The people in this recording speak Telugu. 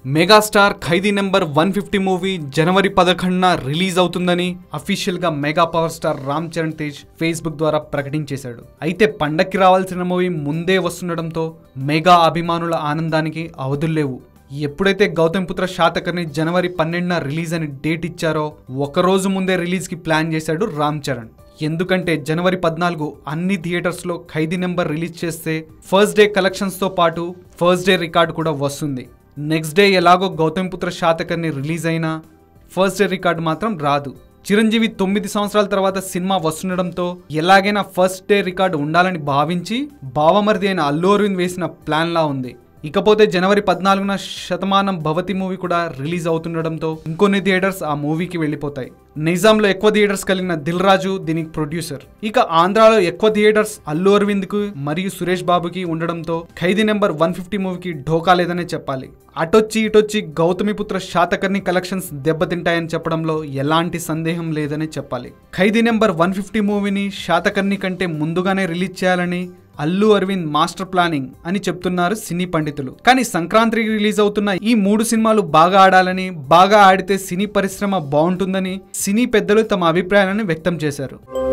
మెగాస్టార్ ఖైదీ నెంబర్ 150 మూవీ జనవరి 11న రిలీజ్ అవుతుందని అఫీషియల్ గా mega power star Ram Charan Tej Facebook ద్వారా ప్రకటించేశాడు. అయితే పండక్కి రావాల్సిన మూవీ ముందే వస్తుండటంతో మెగా అభిమానుల ఆనందానికి అవధుల్లేవు. ఎప్పుడైతే గౌతమ్ పుత్ర శాతకర్ని జనవరి 12న రిలీజ్ అని డేట్ ఇచ్చారో ఒకరోజు ముందే రిలీజ్ కి ప్లాన్ చేశాడు రామ్ చరణ్. ఎందుకంటే జనవరి 14 అన్ని థియేటర్స్ లో ఖైదీ నెంబర్ రిలీజ్ చేస్తే ఫస్ట్ డే కలెక్షన్స్ తో పాటు ఫస్ట్ డే రికార్డు కూడా వస్తుంది. నెక్స్ట్ డే ఎలాగో గౌతమ్ పుత్ర శాతకర్ని రిలీజ్ అయినా ఫస్ట్ డే రికార్డు మాత్రం రాదు. చిరంజీవి 9 సంవత్సరాల తర్వాత సినిమా వస్తుండడంతో ఎలాగైనా ఫస్ట్ డే రికార్డు ఉండాలని భావించి బావమరిది అయిన అల్లు అరవింద్ వేసిన ప్లాన్ లా ఉంది. ఇకపోతే జనవరి 14న శతమానం భవతి మూవీ కూడా రిలీజ్ అవుతుండడంతో ఇంకొన్ని థియేటర్స్ ఆ మూవీకి వెళ్ళిపోతాయి. నిజాంలో ఎక్కువ థియేటర్స్ కలిగిన దిల్ రాజు దీనికి ప్రొడ్యూసర్. ఇక ఆంధ్రాలో ఎక్కువ థియేటర్స్ అల్లు అరవింద్ కు మరియు సురేష్ బాబుకి ఉండడంతో ఖైదీ నెంబర్ 150 మూవీకి ఢోకా లేదనే చెప్పాలి. అటొచ్చి ఇటొచ్చి గౌతమిపుత్ర శాతకర్ని కలెక్షన్స్ దెబ్బతింటాయని చెప్పడంలో ఎలాంటి సందేహం లేదని చెప్పాలి. ఖైదీ నెంబర్ 150 మూవీని శాతకర్ని కంటే ముందుగానే రిలీజ్ చేయాలని అల్లు అరవింద్ మాస్టర్ ప్లానింగ్ అని చెప్తున్నారు సినీ పండితులు. కానీ సంక్రాంతికి రిలీజ్ అవుతున్న ఈ 3 సినిమాలు బాగా ఆడాలని, బాగా ఆడితే సినీ పరిశ్రమ బాగుంటుందని సినీ పెద్దలు తమ అభిప్రాయాలను వ్యక్తం చేశారు.